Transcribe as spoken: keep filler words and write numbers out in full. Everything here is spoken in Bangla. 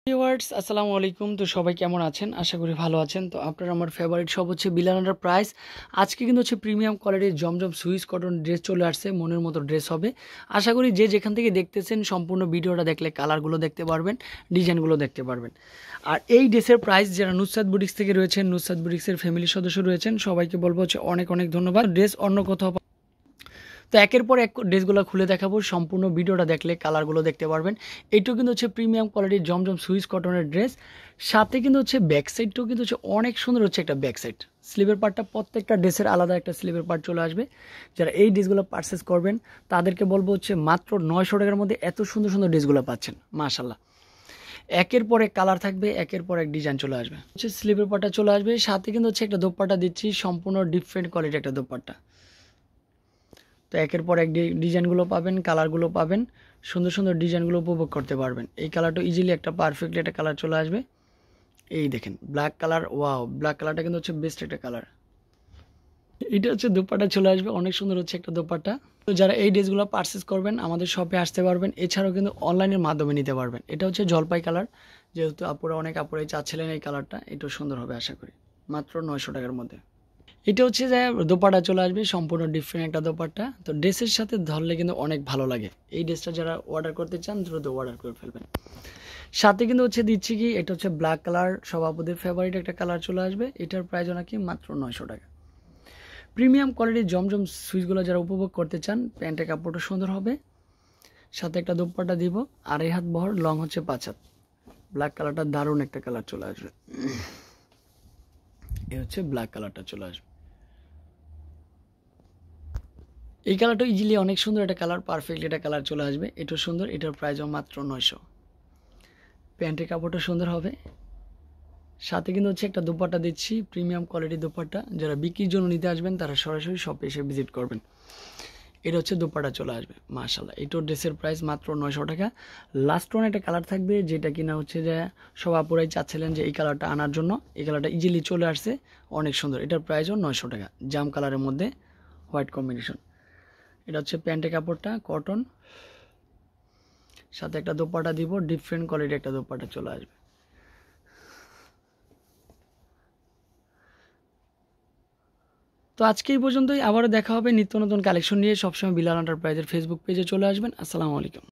ভিউয়ার্স আসসালামু আলাইকুম। তো সবাই কেমন আছেন? আশা করি ভালো আছেন। তো আপনার আমার ফেভারিট সব হচ্ছে বিলাল এন্টারপ্রাইজ। আজকে কিন্তু হচ্ছে প্রিমিয়াম কোয়ালিটির জমজম সুইস কটন ড্রেস চলে আসছে, মনের মতো ড্রেস হবে। আশা করি যে যেখান থেকে দেখতেছেন সম্পূর্ণ ভিডিওটা দেখলে কালারগুলো দেখতে পারবেন, ডিজাইনগুলো দেখতে পারবেন। আর এই ড্রেসের প্রাইস যারা নুসরাত বুটিক্স থেকে রয়েছেন, নুসরাত বুটিক্সের ফ্যামিলির সদস্য রয়েছেন, সবাইকে বলবো হচ্ছে অনেক অনেক ধন্যবাদ। ড্রেস অন্য কোথাও তো একের পর এক ড্রেসগুলো খুলে দেখাবো, সম্পূর্ণ ভিডিওটা দেখলে কালারগুলো দেখতে পারবেন। এইটাও কিন্তু হচ্ছে প্রিমিয়াম কোয়ালিটির জমজম সুইস কটনের ড্রেস, সাথে কিন্তু হচ্ছে ব্যাক সাইডটাও কিন্তু হচ্ছে অনেক সুন্দর হচ্ছে একটা ব্যাক সাইড। স্লিভের পার্টটা প্রত্যেকটা ড্রেসের আলাদা একটা স্লিভের পার্ট চলে আসবে। যারা এই ড্রেসগুলো পারচেস করবেন তাদেরকে বলবো হচ্ছে মাত্র নয়শো টাকার মধ্যে এত সুন্দর সুন্দর ড্রেসগুলো পাচ্ছেন, মাশাল্লাহ। একের পর এক কালার থাকবে, একের পর এক ডিজাইন চলে আসবে, হচ্ছে স্লিভের পার্টটা চলে আসবে, সাথে কিন্তু হচ্ছে একটা দোপাট্টা দিচ্ছি, সম্পূর্ণ ডিফারেন্ট কোয়ালিটির একটা দোপাট্টা। তো একের পর এক ডিজাইনগুলো পাবেন, কালারগুলো পাবেন, সুন্দর সুন্দর ডিজাইনগুলো উপভোগ করতে পারবেন। এই কালারটা ইজিলি একটা পারফেক্টলি একটা কালার চলে আসবে। এই দেখেন ব্ল্যাক কালার, ওয়াও, ব্ল্যাক কালারটা কিন্তু হচ্ছে বেস্ট একটা কালার। এটা হচ্ছে দোপাট্টা চলে আসবে, অনেক সুন্দর হচ্ছে একটা দোপাট্টা। তো যারা এই ড্রেসগুলো পারচেস করবেন আমাদের শপে আসতে পারবেন, এছাড়াও কিন্তু অনলাইনের মাধ্যমে নিতে পারবেন। এটা হচ্ছে জলপাই কালার, যেহেতু আপুরা অনেক আপুরাই চাচ্ছিলেন এই কালারটা, এটাও সুন্দর হবে আশা করি, মাত্র নয়শো টাকার মধ্যে। এটা হচ্ছে যে দোপাট্টা চলে আসবে, সম্পূর্ণ ডিফারেন্ট একটা দোপাট্টা। তো ড্রেসের সাথে ধরলে কিন্তু অনেক ভালো লাগে। এই ড্রেসটা যারা অর্ডার করতে চান দ্রুত অর্ডার করে ফেলবেন। সাথে কিন্তু হচ্ছে দিচ্ছি কি, এটা হচ্ছে ব্ল্যাক কালার, সব আপুদের ফেভারিট একটা কালার চলে আসবে। এটার প্রাইস নাকি মাত্র নয়শো টাকা। প্রিমিয়াম কোয়ালিটির জমজম সুইচগুলো যারা উপভোগ করতে চান, প্যান্টের কাপড়টা সুন্দর হবে, সাথে একটা দোপাট্টা দিব, আড়াই হাত বহর, লং হচ্ছে পাঁচ হাত। ব্ল্যাক কালারটা দারুণ একটা কালার চলে আসবে। এ হচ্ছে ব্ল্যাক কালারটা চলে আসবে। এই কালারটা ইজিলি অনেক সুন্দর একটা কালার, পারফেক্ট একটা কালার চলে আসবে। এটাও সুন্দর, এটার প্রাইসও মাত্র নয়শো। প্যান্টের কাপড়টা সুন্দর হবে, সাথে কিন্তু হচ্ছে একটা দোপাট্টা দিচ্ছি, প্রিমিয়াম কোয়ালিটির দোপাট্টা। যারা বিক্রির জন্য নিতে আসবেন তারা সরাসরি শপে এসে ভিজিট করবেন। এটা হচ্ছে দোপাট্টা চলে আসবে, মাশাল্লাহ। এটার ড্রেসের প্রাইস মাত্র নয়শো টাকা। লাস্ট ওয়ান একটা কালার থাকবে, যেটা কিনা হচ্ছে যে সব আপুরাই চাচ্ছিলেন যে এই কালারটা আনার জন্য। এই কালারটা ইজিলি চলে আসছে, অনেক সুন্দর। এটার প্রাইসও নয়শো টাকা, জাম কালারের মধ্যে হোয়াইট কম্বিনেশন। এটা হচ্ছে প্যান্টের কাপড়টা কটন, সাথে একটা দোপাট্টা দিব, ডিফারেন্ট কোয়ালিটির একটা দোপাট্টা চলে আসবে। তো আজকে এই পর্যন্তই, আবারও দেখা হবে নিত্য নতুন কালেকশন নিয়ে। সবসময় বিলাল এন্টারপ্রাইজের ফেসবুক পেজে চলে আসবেন। আসসালামু আলাইকুম।